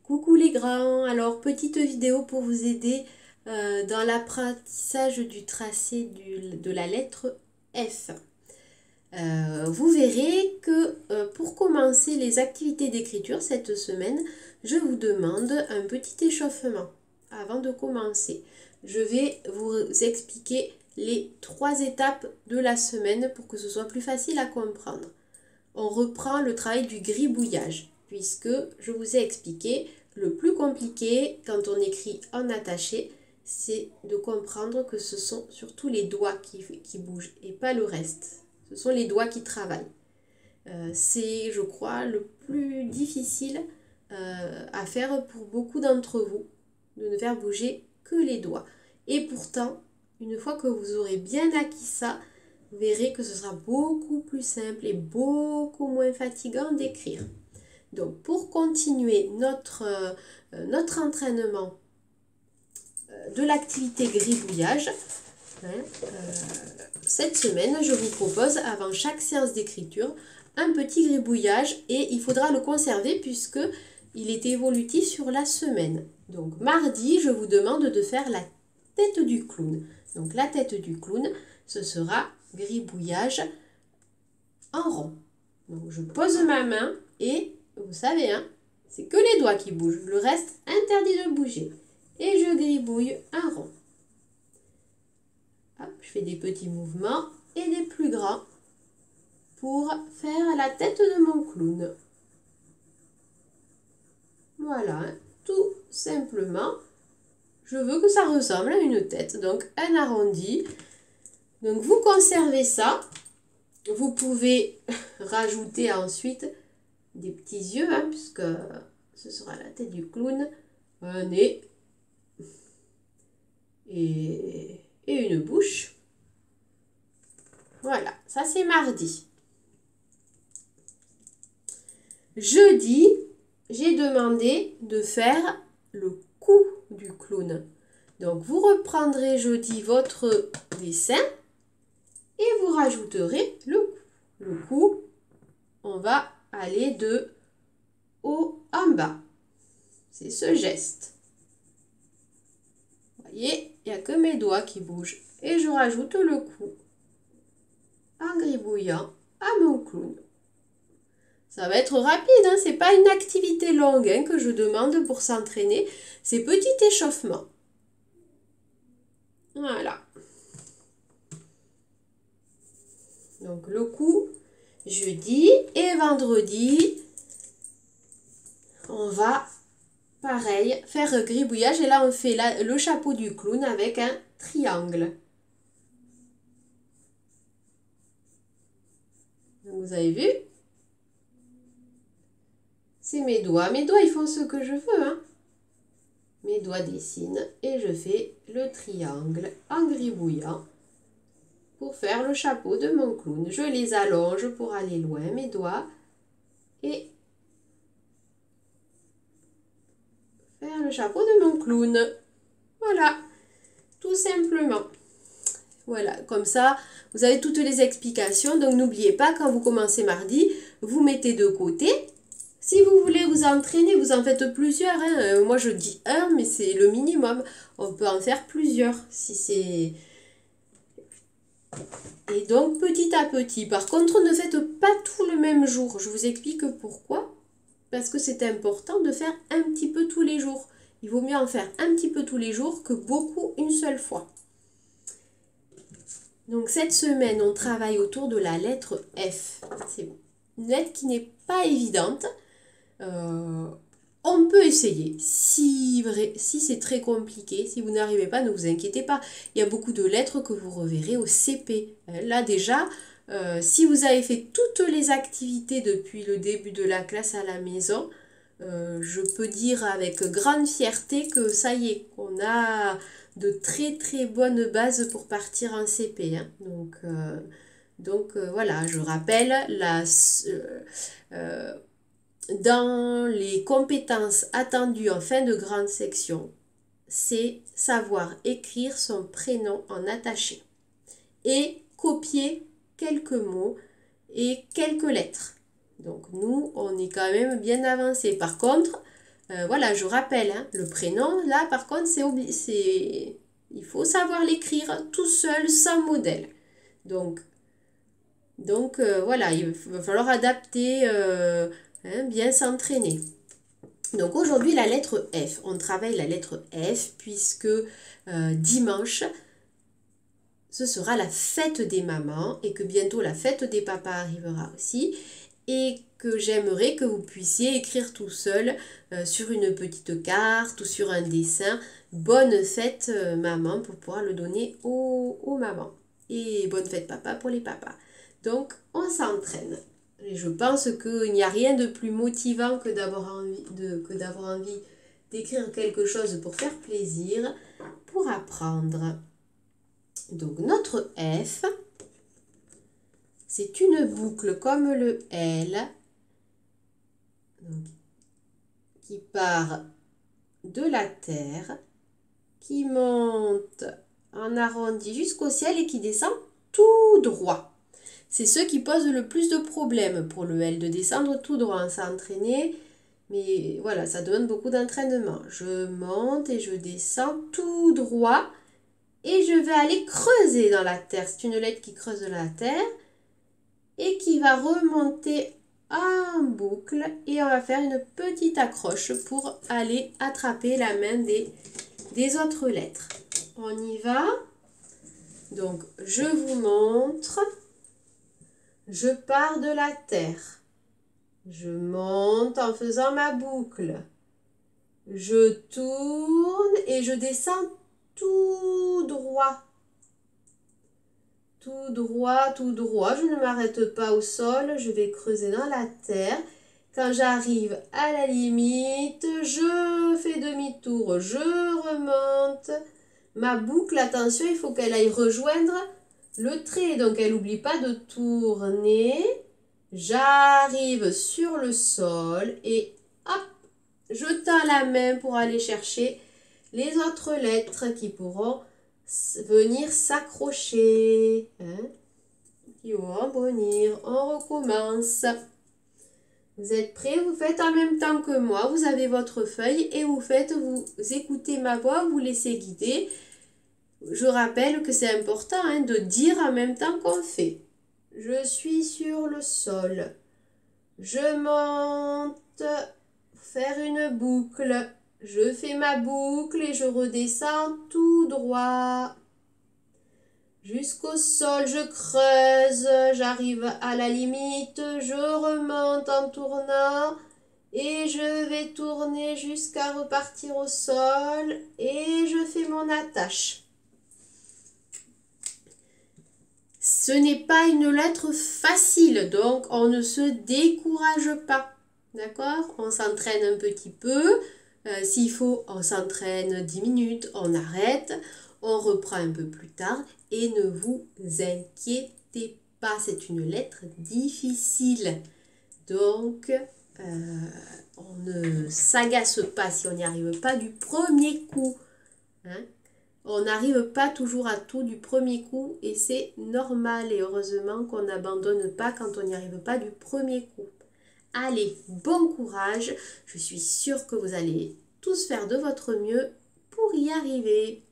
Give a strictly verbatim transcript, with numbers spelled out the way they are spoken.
Coucou les grands, alors petite vidéo pour vous aider euh, dans l'apprentissage du tracé du, de la lettre F. Euh, vous verrez que euh, pour commencer les activités d'écriture cette semaine, je vous demande un petit échauffement avant de commencer. Je vais vous expliquer les trois étapes de la semaine pour que ce soit plus facile à comprendre. On reprend le travail du gribouillage, puisque je vous ai expliqué, le plus compliqué quand on écrit en attaché, c'est de comprendre que ce sont surtout les doigts qui, qui bougent et pas le reste. Ce sont les doigts qui travaillent. Euh, c'est, je crois, le plus difficile euh, à faire pour beaucoup d'entre vous, de ne faire bouger que les doigts. Et pourtant, une fois que vous aurez bien acquis ça, vous verrez que ce sera beaucoup plus simple et beaucoup moins fatigant d'écrire. Donc, pour continuer notre, euh, notre entraînement euh, de l'activité gribouillage, hein, euh, cette semaine, je vous propose, avant chaque séance d'écriture, un petit gribouillage et il faudra le conserver puisque il est évolutif sur la semaine. Donc, mardi, je vous demande de faire la tête du clown. Donc, la tête du clown, ce sera gribouillage en rond. Donc, je pose ma main et vous savez, hein, c'est que les doigts qui bougent. Le reste, interdit de bouger. Et je gribouille un rond. Hop, je fais des petits mouvements et des plus grands pour faire la tête de mon clown. Voilà, hein, tout simplement. Je veux que ça ressemble à une tête. Donc, un arrondi. Donc, vous conservez ça. Vous pouvez rajouter ensuite des petits yeux, hein, puisque ce sera la tête du clown, un nez et, et une bouche. Voilà, ça c'est mardi. Jeudi, j'ai demandé de faire le cou du clown. Donc, vous reprendrez jeudi votre dessin et vous rajouterez le cou. Le cou, on va aller de haut en bas. C'est ce geste. Vous voyez, il n'y a que mes doigts qui bougent. Et je rajoute le cou en gribouillant à mon clown. Ça va être rapide, hein, c'est pas une activité longue hein, que je demande pour s'entraîner. C'est petit échauffement. Voilà. Donc le cou, jeudi et vendredi, on va, pareil, faire gribouillage. Et là, on fait la, le chapeau du clown avec un triangle. Donc, vous avez vu? C'est mes doigts. Mes doigts, ils font ce que je veux. Hein. Mes doigts dessinent et je fais le triangle en gribouillant pour faire le chapeau de mon clown. Je les allonge pour aller loin, mes doigts, et faire le chapeau de mon clown. Voilà, tout simplement. Voilà, comme ça, vous avez toutes les explications. Donc, n'oubliez pas, quand vous commencez mardi, vous mettez de côté. Si vous voulez vous entraîner, vous en faites plusieurs. Hein. Moi, je dis un, mais c'est le minimum. On peut en faire plusieurs si c'est... Et donc, petit à petit. Par contre, ne faites pas tout le même jour. Je vous explique pourquoi. Parce que c'est important de faire un petit peu tous les jours. Il vaut mieux en faire un petit peu tous les jours que beaucoup une seule fois. Donc, cette semaine, on travaille autour de la lettre F. C'est une lettre qui n'est pas évidente. Euh, on peut essayer. Si, si c'est très compliqué, si vous n'arrivez pas, ne vous inquiétez pas. Il y a beaucoup de lettres que vous reverrez au C P. Là déjà, euh, si vous avez fait toutes les activités depuis le début de la classe à la maison, euh, je peux dire avec grande fierté que ça y est, on a de très très bonnes bases pour partir en C P. Hein. Donc, euh, donc euh, voilà, je rappelle la... Euh, euh, dans les compétences attendues en fin de grande section, c'est savoir écrire son prénom en attaché et copier quelques mots et quelques lettres. Donc nous, on est quand même bien avancé. Par contre, Euh, voilà, je rappelle, hein, le prénom, là, par contre, c'est c'est il faut savoir l'écrire tout seul, sans modèle. Donc, donc euh, voilà, il va falloir adapter, euh, hein, bien s'entraîner. Donc aujourd'hui, la lettre F. On travaille la lettre F puisque euh, dimanche, ce sera la fête des mamans et que bientôt la fête des papas arrivera aussi. Et que j'aimerais que vous puissiez écrire tout seul euh, sur une petite carte ou sur un dessin « Bonne fête euh, maman » pour pouvoir le donner aux, aux mamans. Et « Bonne fête papa » pour les papas. Donc, on s'entraîne. Et je pense qu'il n'y a rien de plus motivant que d'avoir envie, de, que d'avoir envie d'écrire quelque chose pour faire plaisir, pour apprendre. Donc, notre F, c'est une boucle comme le L, donc, qui part de la terre, qui monte en arrondi jusqu'au ciel et qui descend tout droit. C'est ce qui pose le plus de problèmes pour le L, de descendre tout droit. On s'est entraîné, mais voilà, ça demande beaucoup d'entraînement. Je monte et je descends tout droit et je vais aller creuser dans la terre. C'est une lettre qui creuse dans la terre et qui va remonter en boucle et on va faire une petite accroche pour aller attraper la main des, des autres lettres. On y va. Donc, je vous montre. Je pars de la terre. Je monte en faisant ma boucle. Je tourne et je descends tout droit. Tout droit, tout droit. Je ne m'arrête pas au sol. Je vais creuser dans la terre. Quand j'arrive à la limite, je fais demi-tour. Je remonte. Ma boucle, attention, il faut qu'elle aille rejoindre le trait, donc elle n'oublie pas de tourner. J'arrive sur le sol et hop, je tends la main pour aller chercher les autres lettres qui pourront venir s'accrocher, hein, qui vont venir. On recommence. Vous êtes prêts? Vous faites en même temps que moi. Vous avez votre feuille et vous faites, vous écoutez ma voix, vous laissez guider. Je rappelle que c'est important, hein, de dire en même temps qu'on fait. Je suis sur le sol. Je monte, faire une boucle. Je fais ma boucle et je redescends tout droit. Jusqu'au sol, je creuse. J'arrive à la limite. Je remonte en tournant. Et je vais tourner jusqu'à repartir au sol. Et je fais mon attache. Ce n'est pas une lettre facile, donc on ne se décourage pas, d'accord? On s'entraîne un petit peu, euh, s'il faut, on s'entraîne dix minutes, on arrête, on reprend un peu plus tard et ne vous inquiétez pas, c'est une lettre difficile. Donc, euh, on ne s'agace pas si on n'y arrive pas du premier coup, hein? On n'arrive pas toujours à tout du premier coup et c'est normal et heureusement qu'on n'abandonne pas quand on n'y arrive pas du premier coup. Allez, bon courage, je suis sûre que vous allez tous faire de votre mieux pour y arriver.